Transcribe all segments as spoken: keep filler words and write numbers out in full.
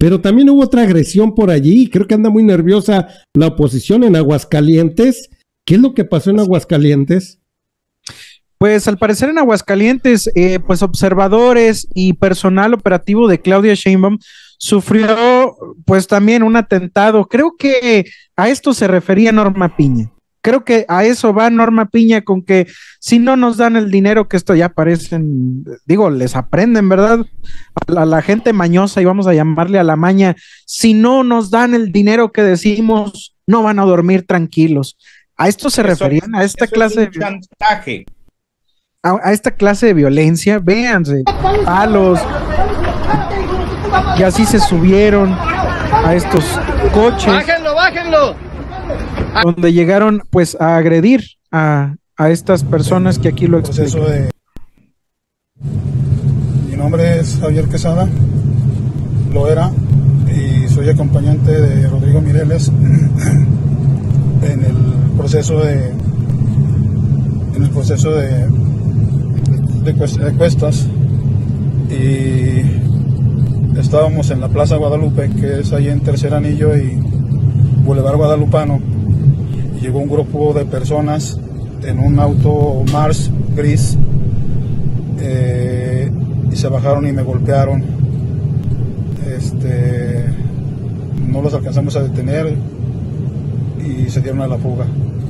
pero también hubo otra agresión por allí, creo que anda muy nerviosa la oposición en Aguascalientes. ¿Qué es lo que pasó en Aguascalientes? Pues al parecer en Aguascalientes, eh, pues observadores y personal operativo de Claudia Sheinbaum sufrió pues también un atentado. Creo que a esto se refería Norma Piña. Creo que a eso va Norma Piña, con que si no nos dan el dinero, que esto ya parecen, digo, les aprenden, ¿verdad? A la, a la gente mañosa, y vamos a llamarle a la maña, si no nos dan el dinero que decimos, no van a dormir tranquilos. A esto se eso, referían, a esta clase es un chantaje. A, a esta clase de violencia, véanse, palos, y así se subieron a estos coches. ¡Bájenlo, bájenlo! Donde llegaron pues a agredir a, a estas personas que aquí lo explican. De... Mi nombre es Javier Quesada, lo era, y soy acompañante de Rodrigo Mireles en el proceso de en el proceso de de, de cuestas, y estábamos en la Plaza Guadalupe, que es ahí en Tercer Anillo y Boulevard Guadalupano. Llegó un grupo de personas en un auto Mars gris, eh, y se bajaron y me golpearon. Este, no los alcanzamos a detener y se dieron a la fuga.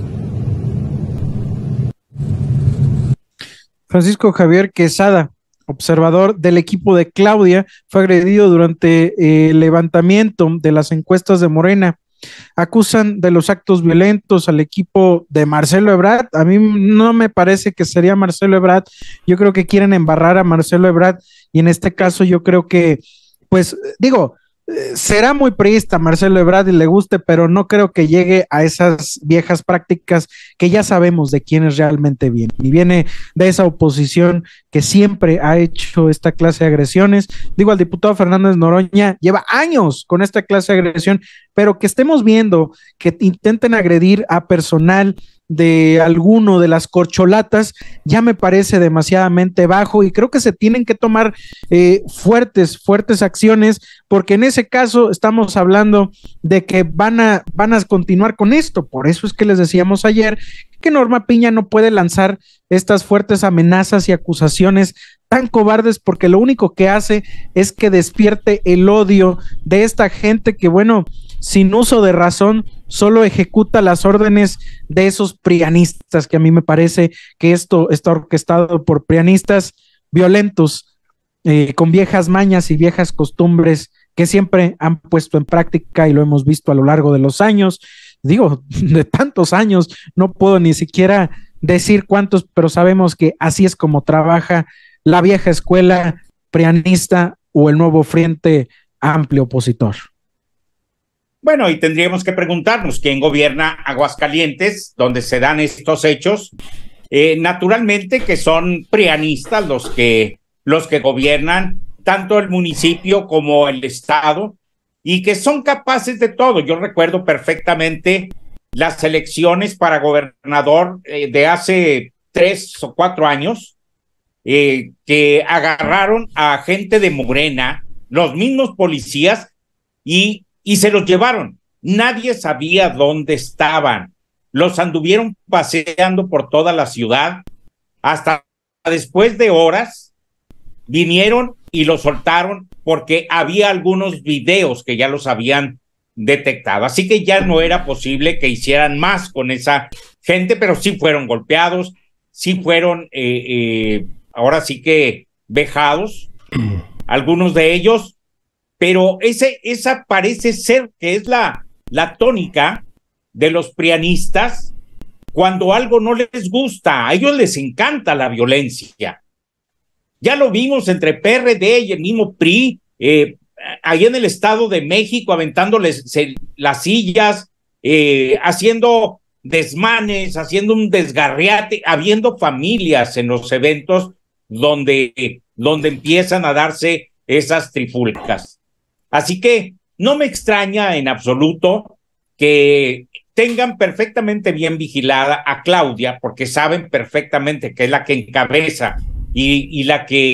Francisco Javier Quesada, observador del equipo de Claudia, fue agredido durante eh, el levantamiento de las encuestas de Morena. Acusan de los actos violentos al equipo de Marcelo Ebrard. A mí no me parece que sería Marcelo Ebrard. Yo creo que quieren embarrar a Marcelo Ebrard, y en este caso yo creo que, pues, digo, será muy priista Marcelo Ebrard y le guste, pero no creo que llegue a esas viejas prácticas que ya sabemos de quiénes realmente vienen, y viene de esa oposición que siempre ha hecho esta clase de agresiones. Digo, al diputado Fernández Noroña lleva años con esta clase de agresión, pero que estemos viendo que intenten agredir a personal de alguno de las corcholatas ya me parece demasiadamente bajo, y creo que se tienen que tomar eh, fuertes, fuertes acciones, porque en ese caso estamos hablando de que van a, van a continuar con esto. Por eso es que les decíamos ayer que Norma Piña no puede lanzar estas fuertes amenazas y acusaciones tan cobardes, porque lo único que hace es que despierte el odio de esta gente que, bueno, sin uso de razón, solo ejecuta las órdenes de esos prianistas, que a mí me parece que esto está orquestado por prianistas violentos, eh, con viejas mañas y viejas costumbres que siempre han puesto en práctica, y lo hemos visto a lo largo de los años, digo, de tantos años, no puedo ni siquiera decir cuántos, pero sabemos que así es como trabaja la vieja escuela prianista o el nuevo Frente Amplio opositor. Bueno, y tendríamos que preguntarnos quién gobierna Aguascalientes, donde se dan estos hechos. Eh, naturalmente que son prianistas los que, los que gobiernan tanto el municipio como el estado, y que son capaces de todo. Yo recuerdo perfectamente las elecciones para gobernador eh, de hace tres o cuatro años, eh, que agarraron a gente de Morena, los mismos policías, y y se los llevaron. Nadie sabía dónde estaban. Los anduvieron paseando por toda la ciudad. Hasta después de horas vinieron y los soltaron, porque había algunos videos que ya los habían detectado. Así que ya no era posible que hicieran más con esa gente, pero sí fueron golpeados, sí fueron, eh, eh, ahora sí que vejados, algunos de ellos. Pero ese, esa parece ser que es la, la tónica de los prianistas cuando algo no les gusta. A ellos les encanta la violencia. Ya lo vimos entre P R D y el mismo P R I, eh, ahí en el Estado de México, aventándoles se, las sillas, eh, haciendo desmanes, haciendo un desgarriate, habiendo familias en los eventos donde, donde empiezan a darse esas trifulcas. Así que no me extraña en absoluto que tengan perfectamente bien vigilada a Claudia, porque saben perfectamente que es la que encabeza y, y la que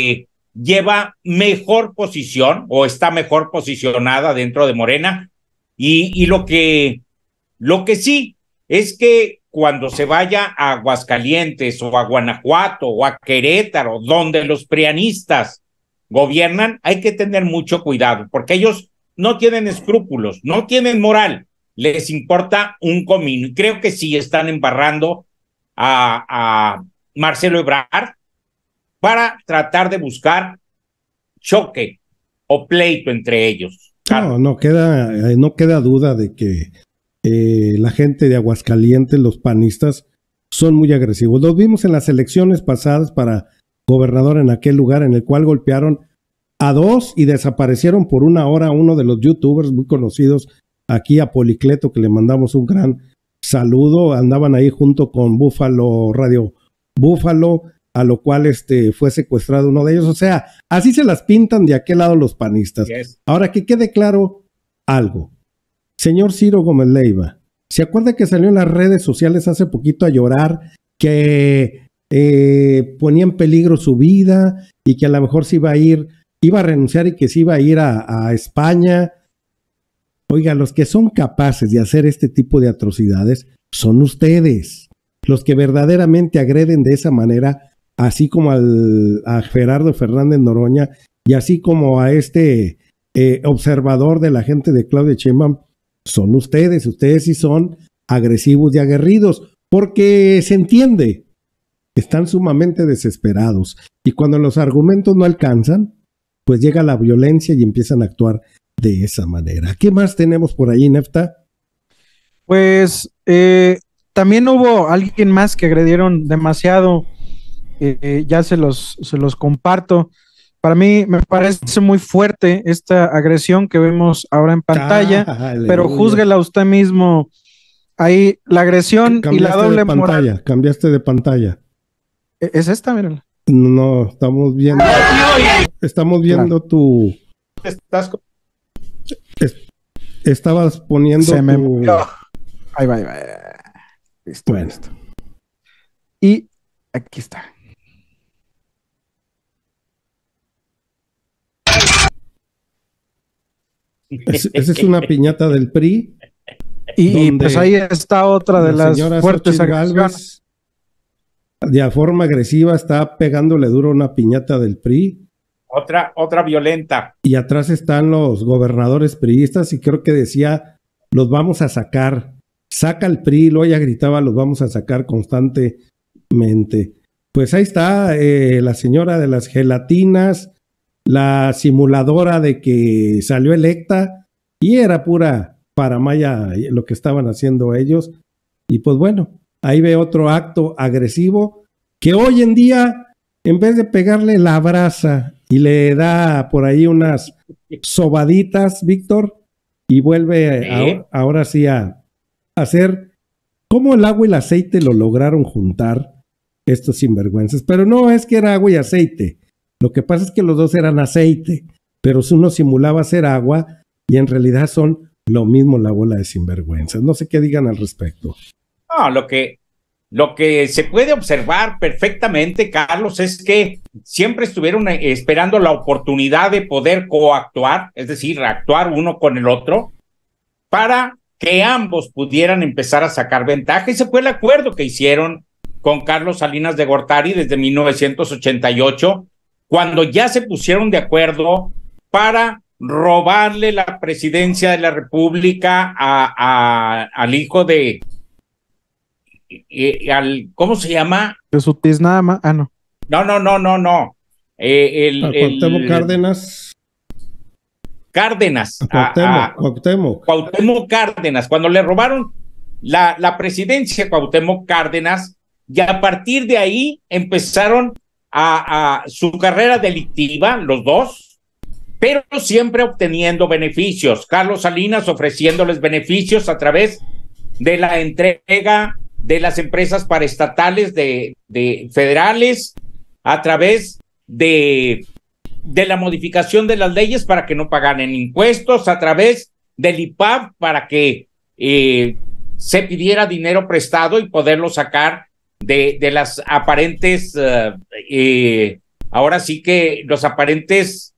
lleva mejor posición o está mejor posicionada dentro de Morena. Y, y lo que, lo que sí es que cuando se vaya a Aguascalientes o a Guanajuato o a Querétaro, donde los prianistas gobiernan, hay que tener mucho cuidado, porque ellos no tienen escrúpulos, no tienen moral, les importa un comino. Y creo que sí están embarrando a, a Marcelo Ebrard para tratar de buscar choque o pleito entre ellos. No, no queda, no queda duda de que Eh, la gente de Aguascalientes, los panistas, son muy agresivos. Los vimos en las elecciones pasadas para gobernador en aquel lugar en el cual golpearon a dos y desaparecieron por una hora a uno de los youtubers muy conocidos aquí, a Policleto, que le mandamos un gran saludo. Andaban ahí junto con Búfalo, Radio Búfalo, a lo cual este fue secuestrado uno de ellos. O sea, así se las pintan de aquel lado los panistas. Yes. Ahora, que quede claro algo. Señor Ciro Gómez Leiva, ¿se acuerda que salió en las redes sociales hace poquito a llorar que eh, ponía en peligro su vida y que a lo mejor se iba a ir, iba a renunciar y que se iba a ir a, a España? Oiga, los que son capaces de hacer este tipo de atrocidades son ustedes, los que verdaderamente agreden de esa manera, así como al, a Gerardo Fernández Noroña y así como a este eh, observador de la gente de Claudia Sheinbaum. Son ustedes, ustedes sí son agresivos y aguerridos, porque se entiende, están sumamente desesperados y cuando los argumentos no alcanzan, pues llega la violencia y empiezan a actuar de esa manera. ¿Qué más tenemos por ahí, Nefta? Pues eh, también hubo alguien más que agredieron demasiado, eh, eh, ya se los, se los comparto. Para mí me parece muy fuerte esta agresión que vemos ahora en pantalla, ah, pero júzguela usted mismo. Ahí la agresión y la doble de pantalla, moral. Cambiaste de pantalla. ¿Es esta? Mírala. No, estamos viendo. Estamos viendo claro. tu. Estás. Es, estabas poniendo. Se me... tu... Ahí va, ahí va. Listo, bueno. listo. Y aquí está. Es, esa es una piñata del P R I. Y pues ahí está otra de la las fuertes agresiones. De forma agresiva está pegándole duro una piñata del P R I. Otra, otra violenta. Y atrás están los gobernadores priistas y creo que decía, los vamos a sacar. Saca el P R I, luego ella gritaba, los vamos a sacar constantemente. Pues ahí está eh, la señora de las gelatinas, la simuladora de que salió electa y era pura paramaya lo que estaban haciendo ellos. Y pues bueno, ahí ve otro acto agresivo que hoy en día, en vez de pegarle la abraza y le da por ahí unas sobaditas, Víctor, y vuelve ¿Sí? a, ahora sí a hacer como el agua y el aceite lo lograron juntar estos sinvergüenzas. Pero no es que era agua y aceite. Lo que pasa es que los dos eran aceite, pero uno simulaba ser agua y en realidad son lo mismo la bola de sinvergüenzas. No sé qué digan al respecto. No, lo que, lo que se puede observar perfectamente, Carlos, es que siempre estuvieron esperando la oportunidad de poder coactuar, es decir, actuar uno con el otro, para que ambos pudieran empezar a sacar ventaja. Ese fue el acuerdo que hicieron con Carlos Salinas de Gortari desde mil novecientos ochenta y ocho, cuando ya se pusieron de acuerdo para robarle la presidencia de la República a, a, al hijo de, eh, al, ¿cómo se llama? De su tiznama, ah, no. No, no, no, no, no. Eh, el, a Cuauhtémoc Cárdenas. Cárdenas. A Cuauhtémoc, a, a, Cuauhtémoc. Cuauhtémoc Cárdenas, cuando le robaron la, la presidencia a Cuauhtémoc Cárdenas, y a partir de ahí empezaron a, a su carrera delictiva, los dos, pero siempre obteniendo beneficios. Carlos Salinas ofreciéndoles beneficios a través de la entrega de las empresas paraestatales de, de federales, a través de, de la modificación de las leyes para que no pagaran impuestos, a través del I P A B para que eh, se pidiera dinero prestado y poderlo sacar de, de las aparentes uh, eh, ahora sí que los aparentes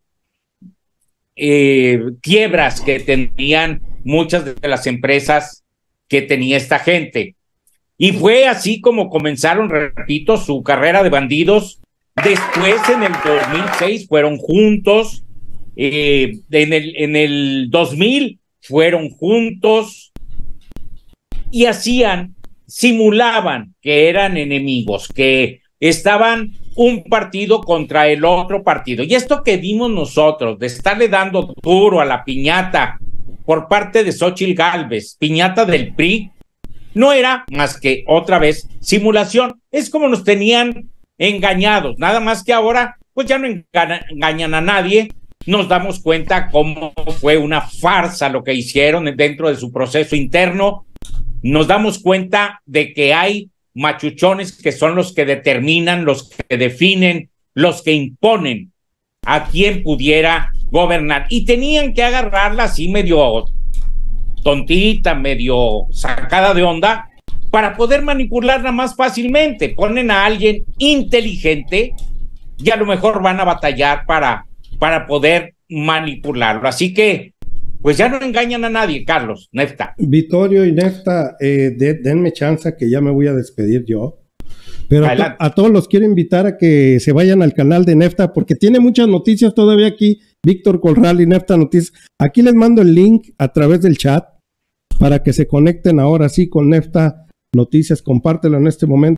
eh, quiebras que tenían muchas de las empresas que tenía esta gente. Y fue así como comenzaron, repito, su carrera de bandidos. Después, en el dos mil seis, fueron juntos. Eh, en, el, en el dos mil fueron juntos. Y hacían, simulaban que eran enemigos, que estaban un partido contra el otro partido. Y esto que vimos nosotros, de estarle dando duro a la piñata por parte de Xóchitl Gálvez, piñata del P R I, no era más que otra vez simulación. Es como nos tenían engañados, nada más que ahora pues ya no engañan a nadie. Nos damos cuenta cómo fue una farsa lo que hicieron dentro de su proceso interno. Nos damos cuenta de que hay machuchones que son los que determinan, los que definen, los que imponen a quien pudiera gobernar. Y tenían que agarrarla así medio tontita, medio sacada de onda, para poder manipularla más fácilmente. Ponen a alguien inteligente y a lo mejor van a batallar para, para poder manipularlo. Así que pues ya no engañan a nadie, Carlos, Nefta. Vittorio y Nefta, eh, de, denme chance que ya me voy a despedir yo. Pero a, to a todos los quiero invitar a que se vayan al canal de Nefta, porque tiene muchas noticias todavía aquí, Víctor Corral y Nefta Noticias. Aquí les mando el link a través del chat para que se conecten ahora sí con Nefta Noticias. Compártelo en este momento.